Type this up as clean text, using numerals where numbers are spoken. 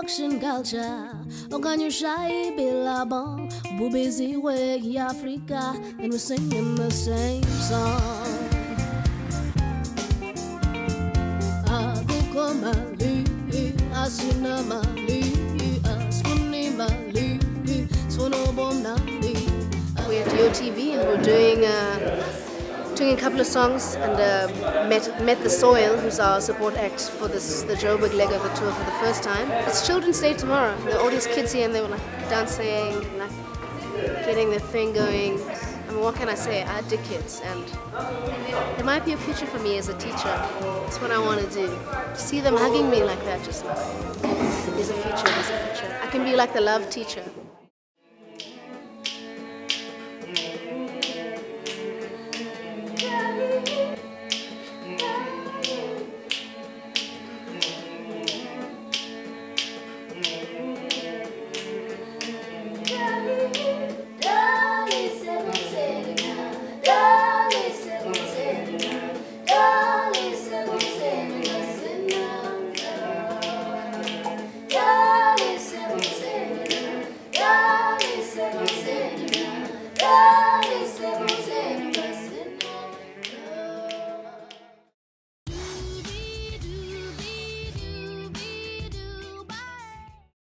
production culture. Okanyushai bilabong, bubizi way Africa, and we're singing the same song. Aguko mali, asina mali, asfuni mali, sonobom nali. We're at UTV and we're doing a couple of songs, and met the Soil, who's our support act for the Joburg leg of the tour for the first time. It's Children's Day tomorrow. There are all these kids here and they were like dancing, like getting the thing going. I mean, what can I say? I dig kids, and there might be a future for me as a teacher. That's what I want to do. To see them hugging me like that, just like, there's a future, there's a future. I can be like the love teacher.